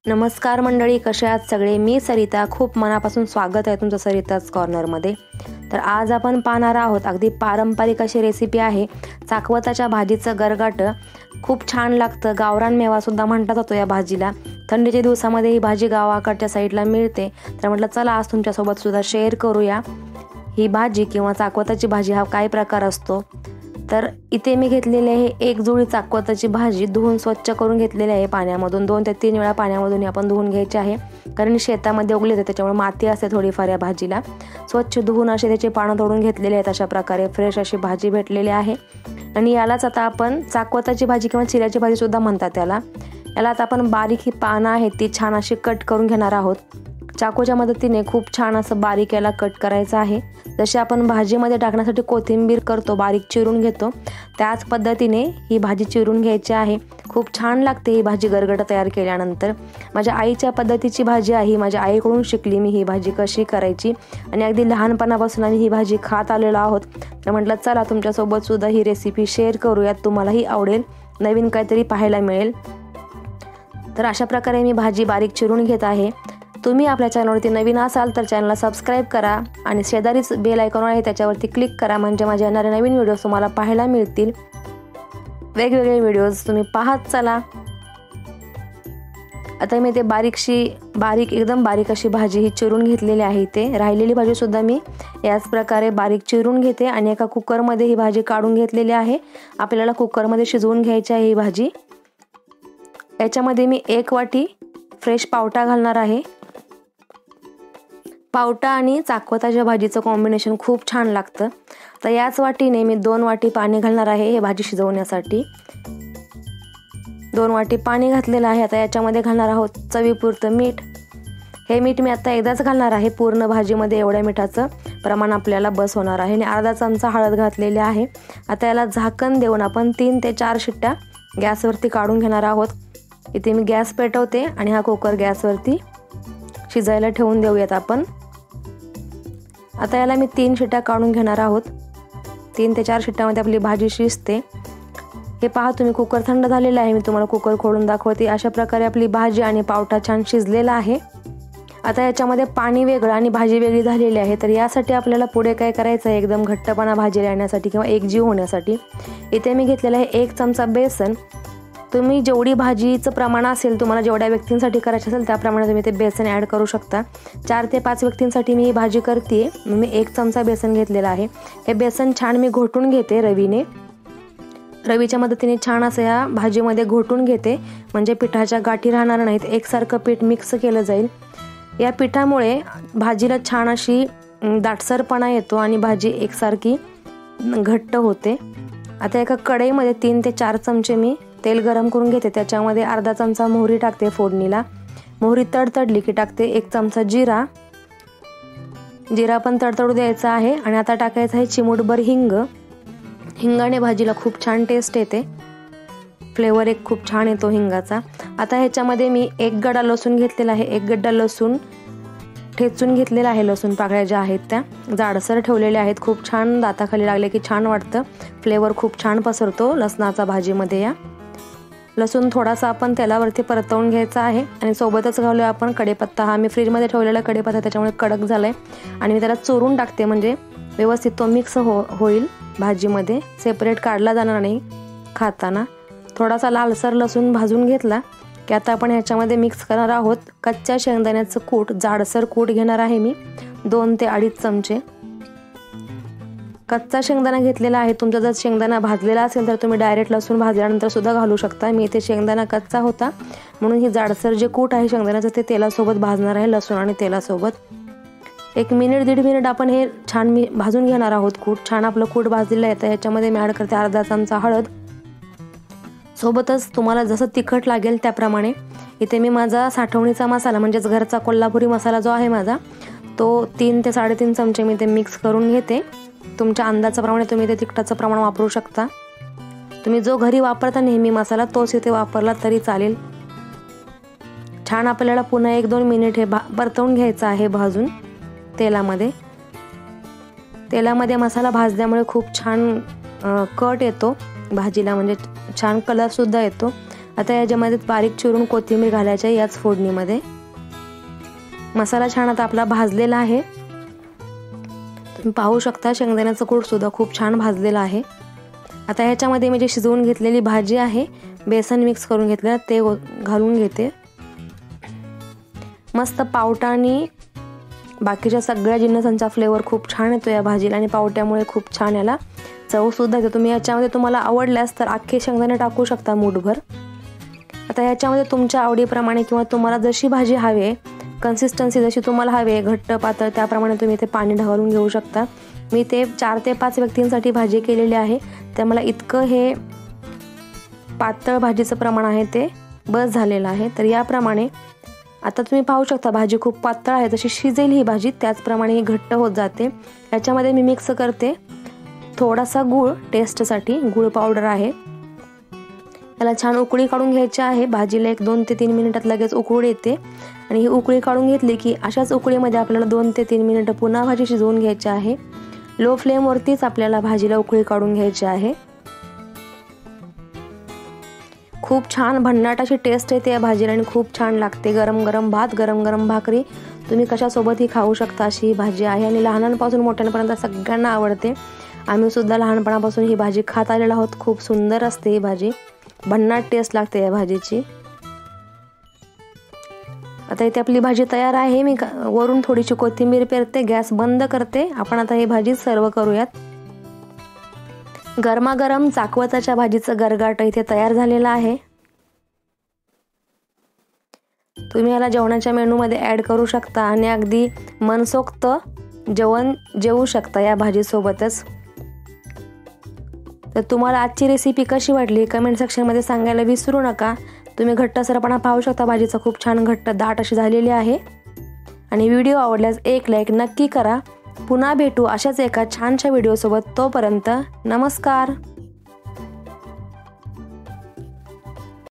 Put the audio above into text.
नमस्कार मंडळी, कशा आहात सगळे. मी सरिता. खूप मनापासून स्वागत आहे तुमचं सरिताज कॉर्नरमध्ये. तर आज आपण पाहणार आहोत अगदी पारंपरिक अशी रेसिपी आहे चाकवताच्या भाजीचं गरगाटं. खूप छान लागतं. गावरान मेवासुद्धा म्हणतात होतो या भाजीला. थंडीच्या दिवसामध्ये ही भाजी गावाकडच्या साईडला मिळते. तर म्हटलं चला आज तुमच्यासोबत सुद्धा शेअर करूया ही भाजी किंवा चाकवताची भाजी हा काय प्रकार असतो. तर इथे मी घेतलेली आहे एक जुळी चाकवताची भाजी. धुवून स्वच्छ करून घेतलेली आहे पाण्यामधून. 2 ते 3 वेळा पाण्यामधून आपण धुवून घ्यायची आहे, कारण शेतामध्ये उगले होते त्याच्यामुळे माती असते थोडीफार या भाजीला. स्वच्छ धुवून असे त्याचे पानं तोडून घेतलेले आहेत. अशा प्रकारे फ्रेश अशी भाजी भेटलेली आहे. आणि यालाच आता आपण चाकवताची भाजी किंवा चिऱ्याची भाजी सुद्धा म्हणतात याला आता आपण बारीक ही पानं आहेत ती छान अशी कट करून घेणार आहोत. चाकूच्या मदतीने खूप छान असं बारीक याला कट करायचं आहे. जसे आपण भाजीमध्ये टाकण्यासाठी कोथिंबीर करतो, बारीक चिरून घेतो, त्याच पद्धतीने ही भाजी चिरून घ्यायची आहे. खूप छान लागते ही भाजी गरगटं तयार केल्यानंतर. माझ्या आईच्या पद्धतीची भाजी आहे. माझ्या आईकडून शिकली मी ही भाजी कशी करायची आणि अगदी लहानपणापासून आम्ही ही भाजी खात आलेलो आहोत. तर म्हटलं चला तुमच्यासोबत सुद्धा ही रेसिपी शेअर करूयात, तुम्हालाही आवडेल, नवीन काहीतरी पाहायला मिळेल. तर अशा प्रकारे मी भाजी बारीक चिरून घेत आहे. तुम्ही आपल्या चॅनलवरती नवीन असाल तर चॅनलला सबस्क्राईब करा आणि शेजारीच बेल आयकॉन आहे त्याच्यावरती क्लिक करा, म्हणजे माझ्या येणारे नवीन व्हिडिओज तुम्हाला पाहायला मिळतील. वेगवेगळे व्हिडिओज तुम्ही पाहत चला. आता मी ते एकदम बारीक अशी भाजी ही चिरून घेतलेली आहे. इथे राहिलेली भाजीसुद्धा मी याच प्रकारे बारीक चिरून घेते आणि एका कुकरमध्ये ही भाजी काढून घेतलेली आहे. आपल्याला कुकरमध्ये शिजवून घ्यायची आहे ही भाजी. याच्यामध्ये मी 1 वाटी फ्रेश पावटा घालणार आहे. पावटा आणि चाकवताच्या भाजीचं कॉम्बिनेशन खूप छान लागतं. तर याच वाटीने मी 2 वाटी पाणी घालणार आहे हे भाजी शिजवण्यासाठी. 2 वाटी पाणी घातलेलं आहे. आता याच्यामध्ये घालणार आहोत चवीपुरतं मीठ. हे मीठ मी आता एकदाच घालणार आहे. पूर्ण भाजीमध्ये एवढ्या मिठाचं प्रमाण आपल्याला बस होणार आहे. आणि अर्धा चमचा हळद घातलेली आहे. आता याला झाकण देऊन आपण 3 ते 4 शिट्ट्या गॅसवरती काढून घेणार आहोत. इथे मी गॅस पेटवते आणि हा कुकर गॅसवरती शिजायला ठेवून देऊयात आपण. आता याला मी 3 शिट्ट्या काढून घेणार आहोत. 3 ते 4 शिट्ट्यामध्ये आपली भाजी शिजते. हे पहा तुम्ही, कुकर थंड झालेला आहे. मी तुम्हाला कुकर खोलून दाखवते. अशा प्रकारे आपली भाजी आणि पावटा छान शिजलेला आहे. आता याच्यामध्ये पाणी वेगळं आणि भाजी वेगळी झालेली आहे. तर यासाठी आपल्याला पुढे काय करायचं आहे, एकदम घट्टपणा भाजीला येण्यासाठी किंवा एकजीव होण्यासाठी इथे मी घेतलेलं आहे 1 चमचा बेसन. तुम्ही जेवढी भाजीचं प्रमाण असेल, तुम्हाला जेवढ्या व्यक्तींसाठी करायचं असेल त्याप्रमाणे तुम्ही ते बेसन ॲड करू शकता. 4 ते 5 व्यक्तींसाठी मी ही भाजी करते. मी 1 चमचा बेसन घेतलेला आहे. हे बेसन छान मी घोटून घेते रवीच्या मदतीने छान असं या भाजीमध्ये घोटून घेते, म्हणजे पिठाच्या गाठी राहणार नाहीत. एकसारखं पीठ मिक्स केलं जाईल. या पिठामुळे भाजीला छान अशी दाटसरपणा येतो आणि भाजी एकसारखी घट्ट होते. आता एका कढईमध्ये 3 ते 4 चमचे मी तेल गरम करून घेते. त्याच्यामध्ये अर्धा चमचा मोहरी टाकते फोडणीला. मोहरी तडतडली की टाकते 1 चमचा जिरा पण तडतडू द्यायचा आहे. आणि आता टाकायचं आहे चिमूटभर हिंग. हिंगाने भाजीला खूप छान टेस्ट येते, फ्लेवर एक खूप छान येतो हिंगाचा. आता ह्याच्यामध्ये मी 1 गड्डा लसूण घेतलेला आहे. 1 गड्डा लसूण ठेचून घेतलेला आहे. लसूण पाकळ्या ज्या आहेत त्या जाडसर ठेवलेल्या आहेत. खूप छान दाताखाली लागले की छान वाटतं, फ्लेवर खूप छान पसरतो लसणाचा भाजीमध्ये. या लसूण थोडासा आपण तेलावरती परतवून घ्यायचा आहे. आणि सोबतच घालूया आपण कढीपत्ता. हा मी फ्रीजमध्ये ठेवलेला कढीपत्ता, त्याच्यामुळे कडक झालाय आणि मी त्याला चोरून टाकते, म्हणजे व्यवस्थित तो मिक्स होईल भाजीमध्ये, सेपरेट काढला जाणार नाही खाताना. थोडासा लालसर लसूण भाजून घेतला की आता आपण ह्याच्यामध्ये मिक्स करणार आहोत कच्च्या शेंगदाण्याचं कूट. जाडसर कूट घेणार आहे मी 2 ते 2.5 चमचे. कच्चा शेंगदाणा घेतलेला आहे. तुमचा जर शेंगदाणा भाजलेला असेल तर तुम्ही डायरेक्ट लसूण भाजल्यानंतर सुद्धा घालू शकता. मी इथे शेंगदाणा कच्चा होता म्हणून ही जाडसर जे कूट आहे शेंगदाण्याचं ते तेलासोबत भाजणार आहे, लसूण आणि तेलासोबत. 1 मिनिट 1.5 मिनिट आपण हे छान भाजून घेणार आहोत कूट. छान आपलं कूट भाजलेलं आहे. तर ह्याच्यामध्ये मी ॲड करते अर्धा चमचा हळद. सोबतच तुम्हाला जसं तिखट लागेल त्याप्रमाणे इथे मी माझा साठवणीचा मसाला, म्हणजेच घरचा कोल्हापुरी मसाला जो आहे माझा, तो 3 ते 3.5 चमचे मी ते मिक्स करून घेते. तुमच्या अंदाजाप्रमाणे तुम्ही ते तिखटाचं प्रमाण वापरू शकता. तुम्ही जो घरी वापरता नेहमी मसाला तोच इथे वापरला तरी चालेल. छान आपल्याला पुन्हा 1-2 मिनिट हे परतवून घ्यायचं आहे भाजून तेलामध्ये मसाला भाजल्यामुळे खूप छान कट येतो भाजीला, म्हणजे छान कलरसुद्धा येतो. आता याच्यामध्ये बारीक चिरून कोथिंबीर घालायची आहे याच फोडणीमध्ये। मसाला छान आता आपला भाजलेला आहे। तुम्ही पाहू शकता शेंगदाण्याचं कूट सुद्धा खूप छान भाजलेला आहे। आता ह्याच्यामध्ये मी जे शिजवून घेतलेली भाजी आहे, बेसन मिक्स करून घेतलेलं ते घालून घेते। मस्त पावटा आणि बाकीच्या सगळ्या जिन्नसांचा फ्लेवर खूप छान येतो या भाजीला आणि पावट्यामुळे खूप छान याला चव सुद्धा येते। तुम्ही याच्यामध्ये तुम्हाला आवडल्यास तर अख्खे शेंगदाणे टाकू शकता मूठभर। आता याच्यामध्ये तुमच्या आवडीप्रमाणे किंवा तुम्हाला जशी भाजी हवी आहे, कन्सिस्टन्सी जशी तुम्हाला हवी आहे, घट्ट पातळ, त्याप्रमाणे तुम्ही ते पाणी ढवळून घेऊ शकता। मी ते 4 ते 5 व्यक्तींसाठी भाजी केलेली आहे, तर मला इतकं हे पातळ भाजीचं प्रमाण आहे ते बस झालेलं आहे। तर याप्रमाणे आता तुम्ही पाहू शकता भाजी खूप पातळ आहे, जशी शिजेल ही भाजी त्याचप्रमाणे ही घट्ट होत जाते। याच्यामध्ये मी मिक्स करते थोडासा गूळ, टेस्टसाठी गूळ पावडर आहे। याला छान उकळी काढून घ्यायची आहे। भाजीला 2 ते 3 मिनिटात लगेच उकळी येते आणि ही उकळी काढून घेतली की अशाच उकळीमध्ये आपल्याला 2 ते 3 मिनिटं पुन्हा भाजी शिजवून घ्यायची आहे। लो फ्लेमवरतीच आपल्याला भाजीला उकळी काढून घ्यायची आहे। खूप छान भन्नाट अशी टेस्ट येते या भाजीला आणि खूप छान लागते। गरम गरम भात, गरम गरम भाकरी, तुम्ही कशासोबतही खाऊ शकता अशी ही भाजी आहे आणि लहानांपासून मोठ्यांपर्यंत सगळ्यांना आवडते। आम्ही सुद्धा लहानपणापासून ही भाजी खात आलेलो आहोत। खूप सुंदर असते ही भाजी, भन्नाट टेस्ट लागते या भाजीची। आता इथे आपली भाजी तयार आहे। मी वरून थोडीशी कोथिंबीर पेरते, गॅस बंद करते। आपण आता ही भाजी सर्व करूयात। गरमागरम चाकवताच्या भाजीचं गरगाट इथे तयार झालेलं आहे। तुम्ही याला जेवणाच्या मेनूमध्ये ॲड करू शकता आणि अगदी मनसोक्त जेवण जेवू शकता या भाजीसोबतच। तर तुम्हाला आजची रेसिपी कशी वाटली कमेंट सेक्शनमध्ये सांगायला विसरू नका। तुम्ही घट्टसरपणा पाहू शकता, भाजीचं खूप छान घट्ट दाट अशी झालेली आहे। आणि व्हिडिओ आवडल्यास एक लाईक नक्की करा। पुन्हा भेटू अशाच एका छानशा व्हिडिओसोबत। तोपर्यंत नमस्कार।